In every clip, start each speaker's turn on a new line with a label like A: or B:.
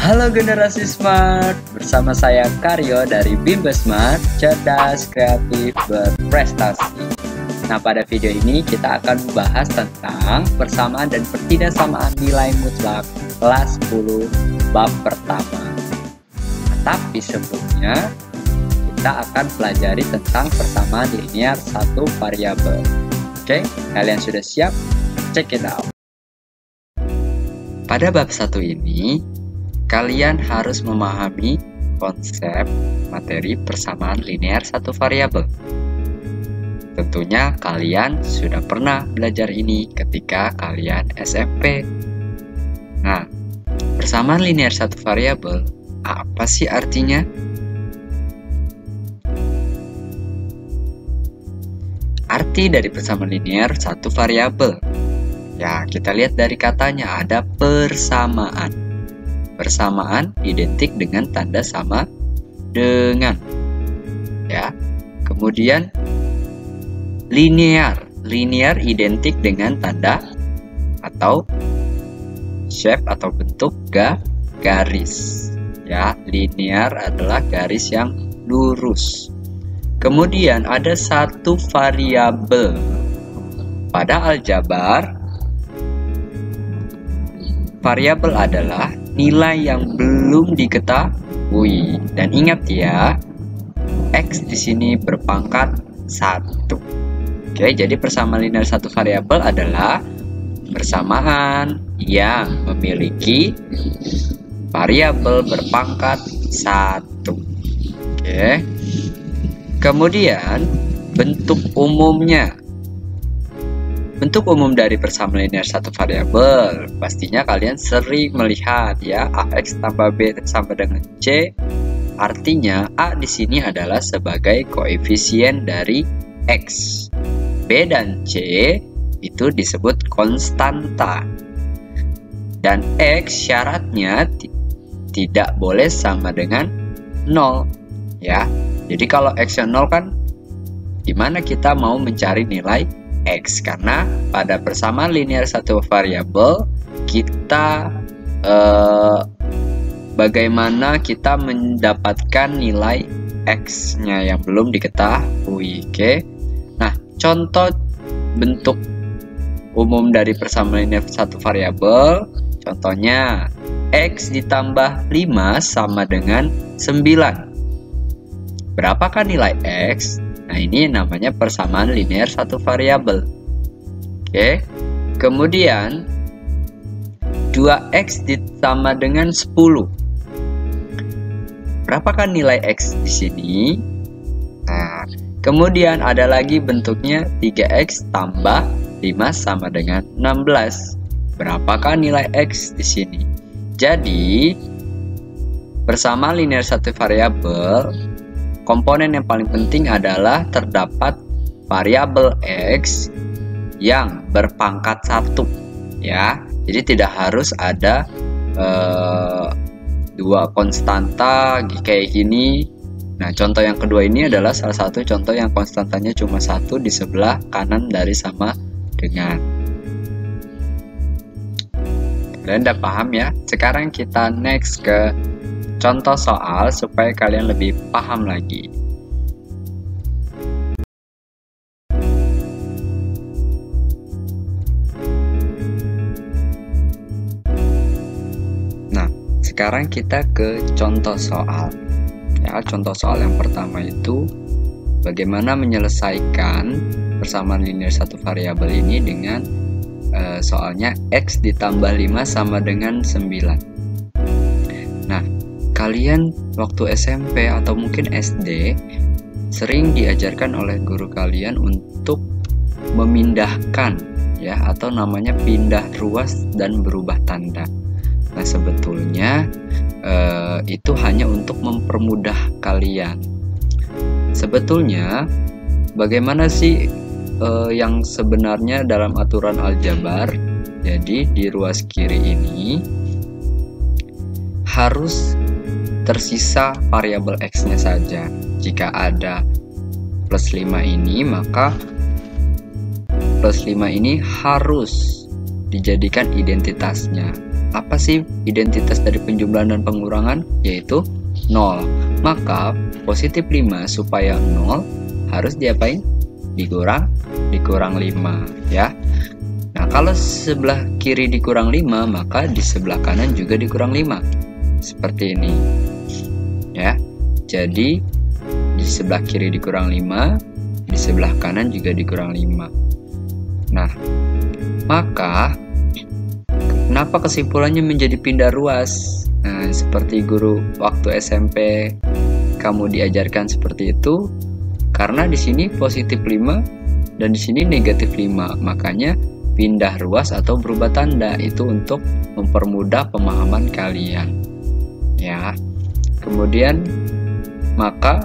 A: Halo generasi smart, bersama saya Karyo dari Bimba Smart, cerdas, kreatif, berprestasi. Nah, pada video ini kita akan membahas tentang persamaan dan ketidaksamaan nilai mutlak kelas 10 bab pertama. Tapi sebelumnya kita akan pelajari tentang persamaan linear satu variabel. Oke, kalian sudah siap? Check it out. Pada bab 1 ini, kalian harus memahami konsep materi persamaan linear satu variabel. Tentunya kalian sudah pernah belajar ini ketika kalian SMP. Nah, persamaan linear satu variabel, apa sih artinya? Arti dari persamaan linear satu variabel. Ya, kita lihat dari katanya ada persamaan. Persamaan identik dengan tanda sama dengan. Ya. Kemudian linear. Linear identik dengan tanda atau shape atau bentuk garis. Ya, linear adalah garis yang lurus. Kemudian ada satu variabel. Pada aljabar, variabel adalah nilai yang belum diketahui. Dan ingat ya, X di sini berpangkat 1. Oke, jadi persamaan linear satu variabel adalah persamaan yang memiliki variabel berpangkat 1. Oke. Kemudian bentuk umumnya. Bentuk umum dari persamaan linear satu variabel, pastinya kalian sering melihat ya, AX tambah B sama dengan C. Artinya A di sini adalah sebagai koefisien dari X. B dan C itu disebut konstanta. Dan X syaratnya tidak boleh sama dengan 0 ya. Jadi kalau X-nya 0 kan gimana kita mau mencari nilai X, karena pada persamaan linear satu variabel kita bagaimana kita mendapatkan nilai X-nya yang belum diketahui. Oke. Nah, contoh bentuk umum dari persamaan linear satu variabel, contohnya X ditambah 5 sama dengan 9. Berapakah nilai X? Nah, ini namanya persamaan linear satu variabel. Oke. Kemudian 2X sama dengan 10. Berapakah nilai X di sini? Nah, kemudian ada lagi bentuknya 3X tambah 5 sama dengan 16. Berapakah nilai X di sini? Jadi, persamaan linear satu variabel, komponen yang paling penting adalah terdapat variabel X yang berpangkat 1 ya. Jadi tidak harus ada dua konstanta kayak gini. Nah, contoh yang kedua ini adalah salah satu contoh yang konstantanya cuma 1 di sebelah kanan dari sama dengan. Kalian udah paham ya? Sekarang kita next ke contoh soal supaya kalian lebih paham lagi. Nah, sekarang kita ke contoh soal. Ya, contoh soal yang pertama itu bagaimana menyelesaikan persamaan linear satu variabel ini dengan soalnya X ditambah 5 sama dengan 9. Nah, kalian waktu SMP atau mungkin SD sering diajarkan oleh guru kalian untuk memindahkan ya, atau namanya pindah ruas dan berubah tanda. Nah, sebetulnya itu hanya untuk mempermudah kalian. Sebetulnya bagaimana sih yang sebenarnya dalam aturan aljabar? Jadi di ruas kiri ini harus tersisa variabel X-nya saja. Jika ada plus 5 ini, maka plus 5 ini harus dijadikan identitasnya. apa sih identitas dari penjumlahan dan pengurangan? Yaitu 0. Maka positif 5 supaya 0 harus diapain? Dikurang 5 ya. Nah, kalau sebelah kiri dikurang 5, maka di sebelah kanan juga dikurang 5. Seperti ini. Ya. Jadi di sebelah kiri dikurang 5, di sebelah kanan juga dikurang 5. Nah, maka kenapa kesimpulannya menjadi pindah ruas? Nah, seperti guru waktu SMP kamu diajarkan seperti itu, karena di sini positif 5 dan di sini negatif 5. Makanya pindah ruas atau berubah tanda itu untuk mempermudah pemahaman kalian. Ya. Kemudian maka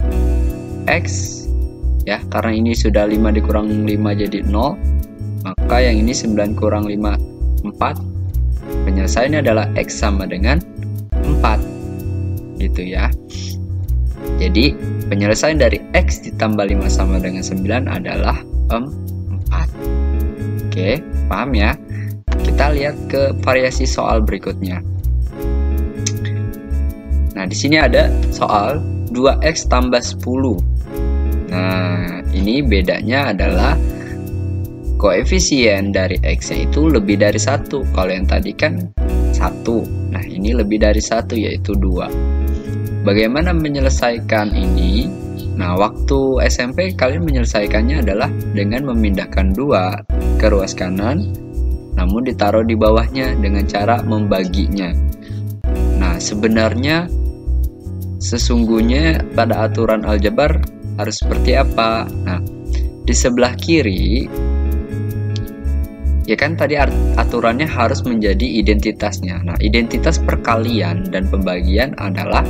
A: X ya, karena ini sudah 5 dikurang 5 jadi 0, maka yang ini 9 kurang 5 4. Penyelesaiannya adalah X sama dengan 4 gitu ya. Jadi penyelesaian dari X ditambah 5 sama dengan 9 adalah 4. Oke, paham ya? Kita lihat ke variasi soal berikutnya. Nah, di sini ada soal 2X tambah 10. Nah, ini bedanya adalah koefisien dari X-nya itu lebih dari 1. Kalau yang tadi kan 1. Nah, ini lebih dari 1 yaitu 2. Bagaimana menyelesaikan ini? Nah, waktu SMP kalian menyelesaikannya adalah dengan memindahkan 2 ke ruas kanan, namun ditaruh di bawahnya dengan cara membaginya. Nah, sebenarnya sesungguhnya pada aturan aljabar harus seperti apa? Nah, di sebelah kiri ya kan tadi aturannya harus menjadi identitasnya. Nah, identitas perkalian dan pembagian adalah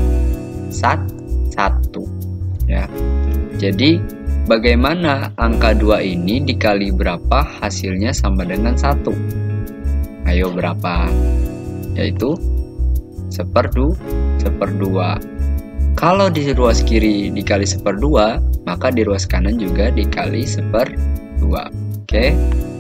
A: 1 ya. Jadi bagaimana angka 2 ini dikali berapa hasilnya sama dengan 1? Ayo berapa? Yaitu 1/2. Kalau di ruas kiri dikali 1/2, maka di ruas kanan juga dikali 1/2. Oke.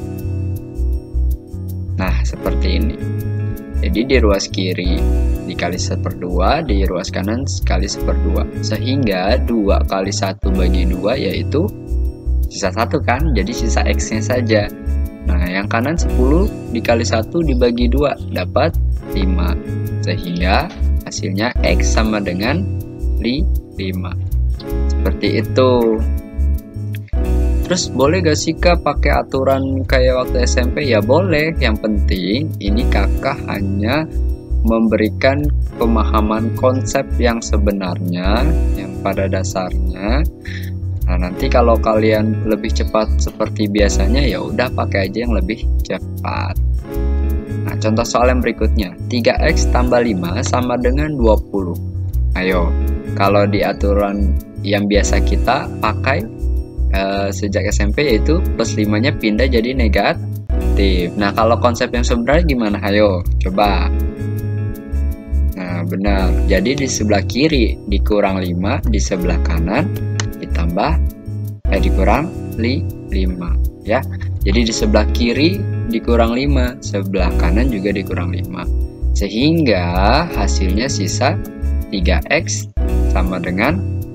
A: Nah, seperti ini. Jadi di ruas kiri dikali 1/2, di ruas kanan sekali 1/2. Sehingga 2 kali 1 bagi 2 yaitu sisa 1 kan? Jadi sisa X-nya saja. Nah, yang kanan 10 dikali 1 dibagi 2 dapat 5. Sehingga hasilnya X sama dengan 5. Seperti itu. Terus boleh gak sih Kak pakai aturan kayak waktu SMP? Ya boleh, yang penting ini kakak hanya memberikan pemahaman konsep yang sebenarnya, yang pada dasarnya. Nah, nanti kalau kalian lebih cepat seperti biasanya ya udah pakai aja yang lebih cepat. Nah, contoh soal yang berikutnya, 3X tambah 5 sama dengan 20. Ayo, kalau di aturan yang biasa kita pakai sejak SMP yaitu plus 5-nya pindah jadi negatif. Nah, kalau konsep yang sebenarnya gimana? Ayo, coba. Nah, benar. Jadi di sebelah kiri dikurang 5, di sebelah kanan ditambah dikurang 5 ya. Jadi di sebelah kiri dikurang 5, sebelah kanan juga dikurang 5. Sehingga hasilnya sisa 3X sama dengan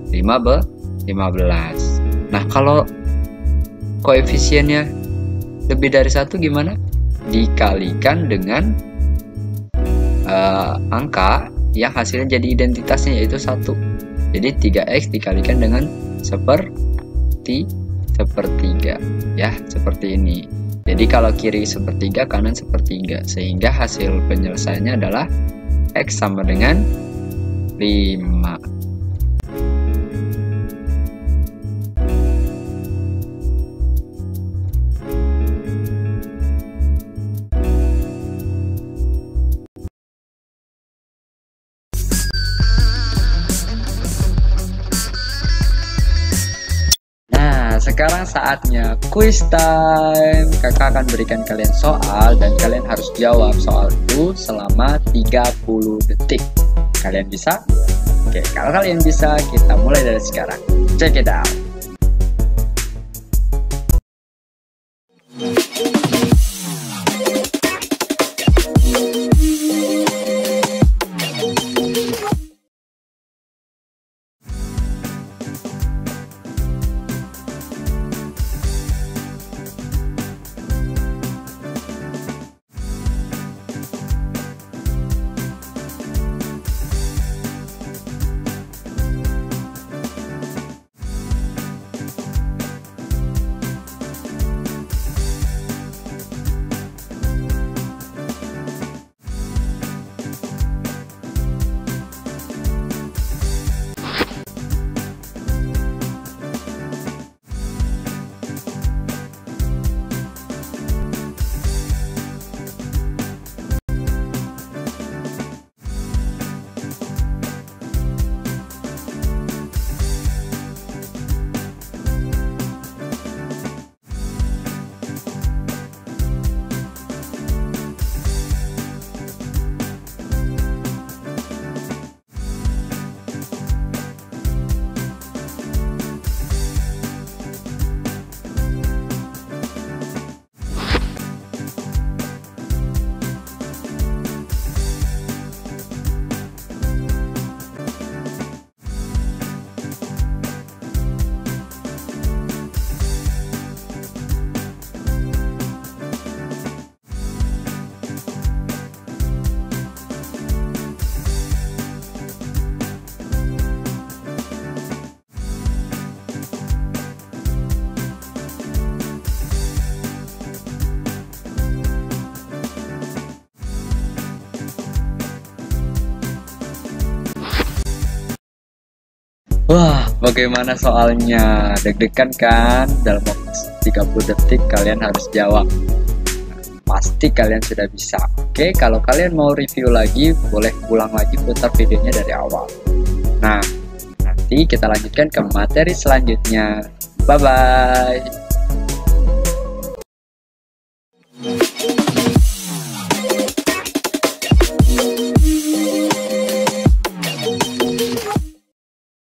A: 15. Nah, kalau koefisiennya lebih dari 1 gimana? Dikalikan dengan angka yang hasilnya jadi identitasnya yaitu 1. Jadi 3X dikalikan dengan 1/3 ya, seperti ini. Jadi kalau kiri 1/3, kanan 1/3, sehingga hasil penyelesaiannya adalah X sama dengan 5. Sekarang saatnya quiz time. Kakak akan berikan kalian soal dan kalian harus jawab soal itu selama 30 detik. Kalian bisa? Oke, kalau kalian bisa, kita mulai dari sekarang. Check it out. Wah, bagaimana soalnya? Deg-degan kan? Dalam waktu 30 detik kalian harus jawab. Pasti kalian sudah bisa. Oke, kalau kalian mau review lagi, boleh pulang lagi putar videonya dari awal. Nah, nanti kita lanjutkan ke materi selanjutnya. Bye-bye.